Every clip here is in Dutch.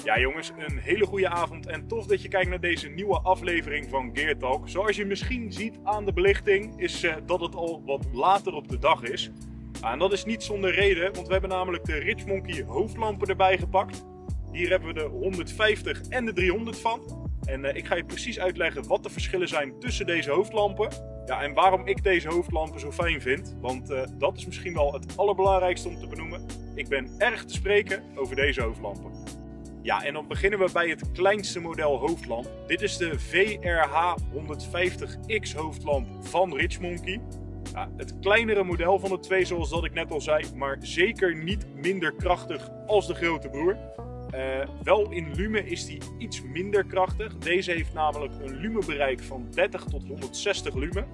Ja jongens, een hele goede avond en tof dat je kijkt naar deze nieuwe aflevering van Gear Talk. Zoals je misschien ziet aan de belichting is dat het al wat later op de dag is. En dat is niet zonder reden, want we hebben namelijk de Rich Monkey hoofdlampen erbij gepakt. Hier hebben we de 150 en de 300 van. En ik ga je precies uitleggen wat de verschillen zijn tussen deze hoofdlampen. Ja, en waarom ik deze hoofdlampen zo fijn vind. Want dat is misschien wel het allerbelangrijkste om te benoemen. Ik ben erg te spreken over deze hoofdlampen. Ja, en dan beginnen we bij het kleinste model hoofdlamp. Dit is de VRH 150X hoofdlamp van Rich Monkey. Ja, het kleinere model van de twee, zoals dat ik net al zei, maar zeker niet minder krachtig als de grote broer. Wel in lumen is die iets minder krachtig. Deze heeft namelijk een lumenbereik van 30 tot 160 lumen.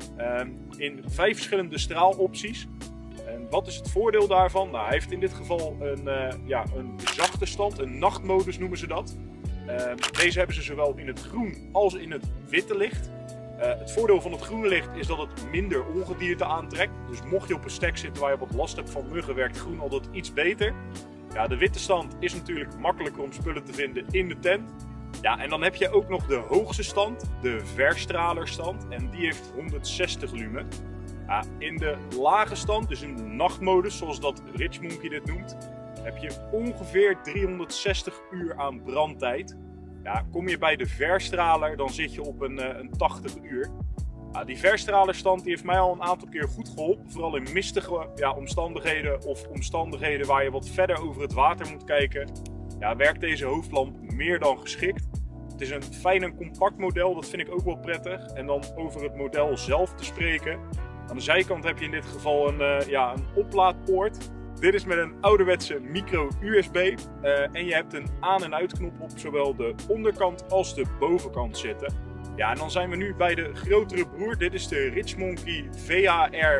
In 5 verschillende straalopties. En wat is het voordeel daarvan? Nou, hij heeft in dit geval een zachte stand, een nachtmodus noemen ze dat. Deze hebben ze zowel in het groen als in het witte licht. Het voordeel van het groene licht is dat het minder ongedierte aantrekt. Dus mocht je op een stek zitten waar je wat last hebt van muggen, werkt groen altijd iets beter. Ja, de witte stand is natuurlijk makkelijker om spullen te vinden in de tent. Ja, en dan heb je ook nog de hoogste stand, de verstralerstand. En die heeft 160 lumen. Ja, in de lage stand, dus in de nachtmodus, zoals dat Rich Monkey dit noemt, heb je ongeveer 360 uur aan brandtijd. Ja, kom je bij de verstraler, dan zit je op een 80 uur. Ja, die verstralerstand die heeft mij al een aantal keer goed geholpen. Vooral in mistige omstandigheden of omstandigheden waar je wat verder over het water moet kijken. Ja, werkt deze hoofdlamp meer dan geschikt. Het is een fijn en compact model, dat vind ik ook wel prettig. En dan over het model zelf te spreken. Aan de zijkant heb je in dit geval een oplaadpoort. Dit is met een ouderwetse micro USB. En je hebt een aan- en uitknop op zowel de onderkant als de bovenkant zitten. Ja, en dan zijn we nu bij de grotere broer. Dit is de Rich Monkey VHR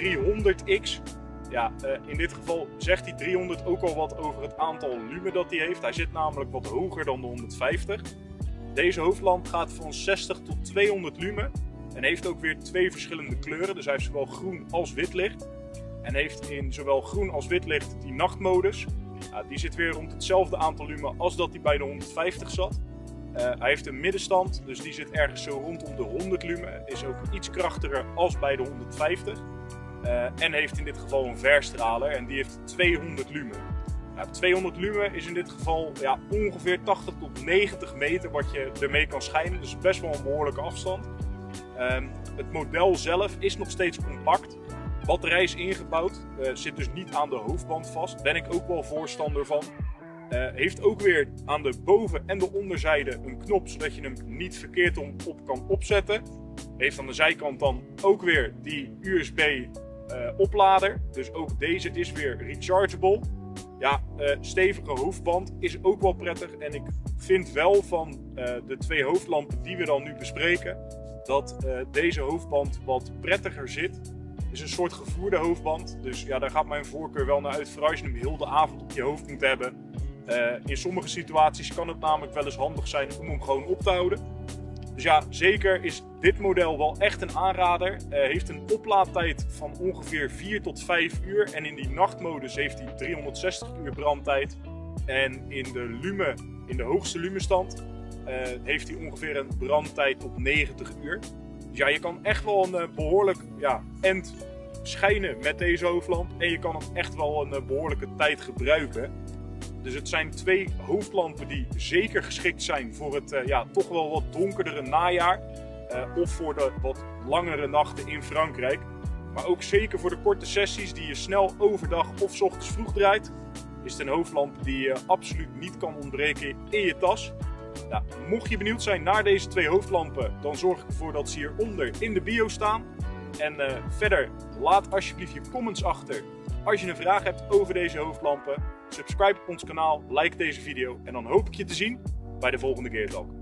300X. Ja, in dit geval zegt die 300 ook al wat over het aantal lumen dat hij heeft. Hij zit namelijk wat hoger dan de 150. Deze hoofdlamp gaat van 60 tot 200 lumen. En heeft ook weer 2 verschillende kleuren. Dus hij heeft zowel groen als wit licht. En heeft in zowel groen als wit licht die nachtmodus. Die zit weer rond hetzelfde aantal lumen als dat hij bij de 150 zat. Hij heeft een middenstand, dus die zit ergens zo rondom de 100 lumen. Is ook iets krachtiger als bij de 150. En heeft in dit geval een verstraler en die heeft 200 lumen. 200 lumen is in dit geval ongeveer 80 tot 90 meter wat je ermee kan schijnen. Dus best wel een behoorlijke afstand. Het model zelf is nog steeds compact. Batterij is ingebouwd, zit dus niet aan de hoofdband vast. Ben ik ook wel voorstander van. Heeft ook weer aan de boven- en de onderzijde een knop, zodat je hem niet verkeerd op kan opzetten. Heeft aan de zijkant dan ook weer die USB oplader. Dus ook deze is weer rechargeable. Ja, stevige hoofdband is ook wel prettig. En ik vind wel van de 2 hoofdlampen die we dan nu bespreken, dat deze hoofdband wat prettiger zit. Het is een soort gevoerde hoofdband. Dus ja, daar gaat mijn voorkeur wel naar uit. Vooral als je hem heel de avond op je hoofd moet hebben. In sommige situaties kan het namelijk wel eens handig zijn om hem gewoon op te houden. Dus ja, zeker is dit model wel echt een aanrader. Heeft een oplaadtijd van ongeveer 4 tot 5 uur. En in die nachtmodus heeft hij 360 uur brandtijd. En in de hoogste lumenstand heeft hij ongeveer een brandtijd tot 90 uur. Dus ja, je kan echt wel een behoorlijk end schijnen met deze hoofdlamp. En je kan hem echt wel een behoorlijke tijd gebruiken. Dus het zijn 2 hoofdlampen die zeker geschikt zijn voor het toch wel wat donkerdere najaar. Of voor de wat langere nachten in Frankrijk. Maar ook zeker voor de korte sessies die je snel overdag of 's ochtends vroeg draait. Is het een hoofdlamp die je absoluut niet kan ontbreken in je tas. Nou, mocht je benieuwd zijn naar deze 2 hoofdlampen, dan zorg ik ervoor dat ze hieronder in de bio staan. En verder, laat alsjeblieft je comments achter als je een vraag hebt over deze hoofdlampen. Subscribe op ons kanaal, like deze video en dan hoop ik je te zien bij de volgende Gear Talk.